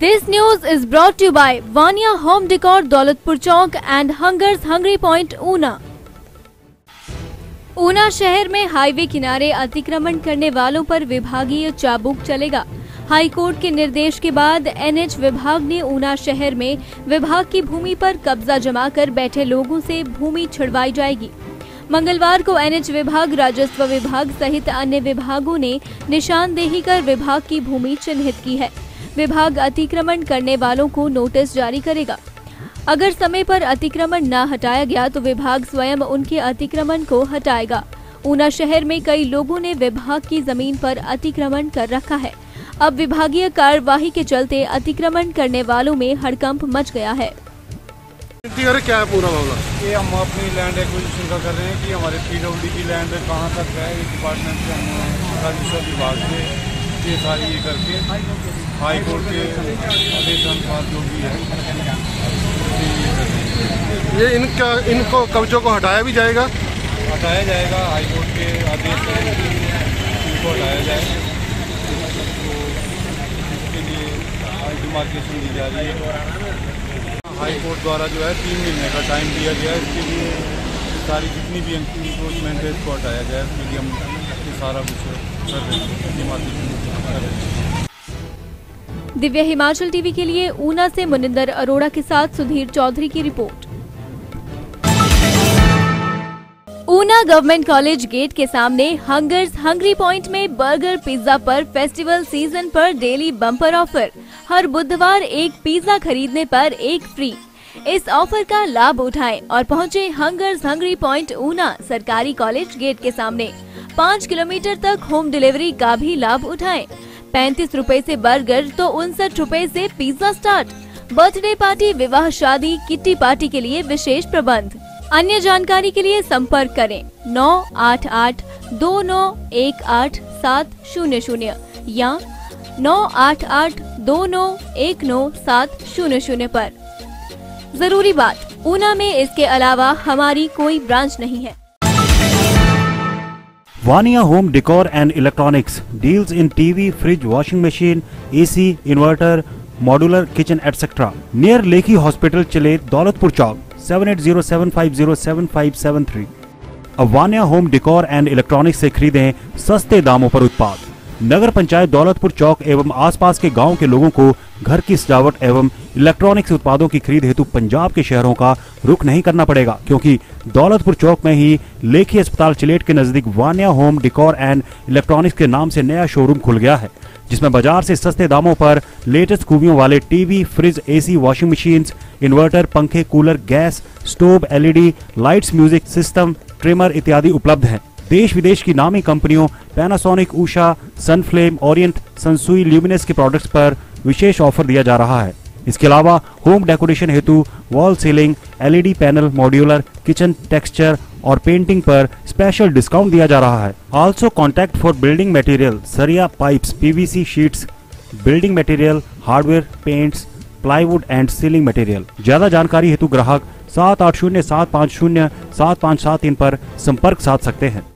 This news is brought to you by Vania Home Decor, Daulatpur Chowk and Hungers Hungry Point, Una. Una शहर में highway किनारे अतिक्रमण करने वालों पर विभागीय चाबुक चलेगा। हाई कोर्ट के निर्देश के बाद एनएच विभाग ने ऊना शहर में विभाग की भूमि पर कब्जा जमाकर बैठे लोगों से भूमि छिड़वाई जाएगी। मंगलवार को एनएच विभाग, राजस्व विभाग सहित अन्य विभागों ने निशानदेही कर विभाग की भूमि चिन्हित की है। विभाग अतिक्रमण करने वालों को नोटिस जारी करेगा। अगर समय पर अतिक्रमण न हटाया गया तो विभाग स्वयं उनके अतिक्रमण को हटाएगा। ऊना शहर में कई लोगों ने विभाग की जमीन पर अतिक्रमण कर रखा है। अब विभागीय कार्यवाही के चलते अतिक्रमण करने वालों में हड़कंप मच गया है। क्या है पूरा मामला? ये हम अपनी लैंड एक्विजिशन का कर रहे हैं कि हमारे पीडब्ल्यूडी की लैंड कहाँ तक है। इस डिपार्टमेंट से हम राजस्व विभाग से ये सारी ये करके हाई कोर्ट के आदेश अनुसार जो भी है ये इनको कब्जों को हटाया भी जाएगा। हाई कोर्ट के आदेश से इनको हटाया जाएगा। तो इसके लिए डिमार्केशन दी जा रही है। हाई कोर्ट द्वारा जो है 3 महीने का टाइम दिया गया है। इसके लिए सारी जितनी भी इंक्रोचमेंट है इसको हटाया जाए। इसके लिए हम ये सारा कुछ कर रहे हैं, डिमार्केशन कर रहे हैं। दिव्य हिमाचल टीवी के लिए ऊना से मुनिंदर अरोड़ा के साथ सुधीर चौधरी की रिपोर्ट। ऊना गवर्नमेंट कॉलेज गेट के सामने हंगर्स हंग्री पॉइंट में बर्गर पिज्जा पर फेस्टिवल सीजन पर डेली बम्पर ऑफर। हर बुधवार एक पिज्जा खरीदने पर एक फ्री। इस ऑफर का लाभ उठाएं और पहुंचे हंगर्स हंग्री पॉइंट ऊना सरकारी कॉलेज गेट के सामने। 5 किलोमीटर तक होम डिलीवरी का भी लाभ उठाएं। 35 रुपए से बर्गर तो 59 रुपए से पिज्जा स्टार्ट। बर्थडे पार्टी, विवाह, शादी, किट्टी पार्टी के लिए विशेष प्रबंध। अन्य जानकारी के लिए संपर्क करें 988 2918 700 या 988 2919 700 पर। जरूरी बात, ऊना में इसके अलावा हमारी कोई ब्रांच नहीं है। Vania Home Decor and Electronics deals in TV, fridge, washing machine, AC, inverter, modular kitchen, etc. Near Lekhi Hospital, Chile, Daulatpur Chowk, 7807507573। अब Vania Home Decor and Electronics से खरीदें सस्ते दामों पर उत्पाद। नगर पंचायत दौलतपुर चौक एवं आसपास के गांव के लोगों को घर की सजावट एवं इलेक्ट्रॉनिक्स उत्पादों की खरीद हेतु पंजाब के शहरों का रुख नहीं करना पड़ेगा, क्योंकि दौलतपुर चौक में ही लेखी अस्पताल चिलेट के नजदीक Vania home decor and electronics के नाम से नया शोरूम खुल गया है, जिसमें बाजार से सस्ते दामों पर लेटेस्ट खूबियों वाले TV, fridge, AC, washing machines, inverter, पंखे, cooler, gas stove, LED lights, music system, trimmer इत्यादि उपलब्ध हैं। देश विदेश की नामी कंपनियों Panasonic, Usha, Sunflame, Orient, Sansui, Luminous के प्रोडक्ट्स पर विशेष ऑफर दिया जा रहा है। इसके अलावा होम डेकोरेशन हेतु wall ceiling, LED panel, modular kitchen, texture और पेंटिंग पर स्पेशल डिस्काउंट दिया जा रहा है। Also contact for building material, सरिया, pipes, PVC sheets, building material, hardware, paints, plywood and ceiling material. ज्यादा जानकारी हेतु ग्राहक 7807507573 पर संपर्क साध सकते हैं।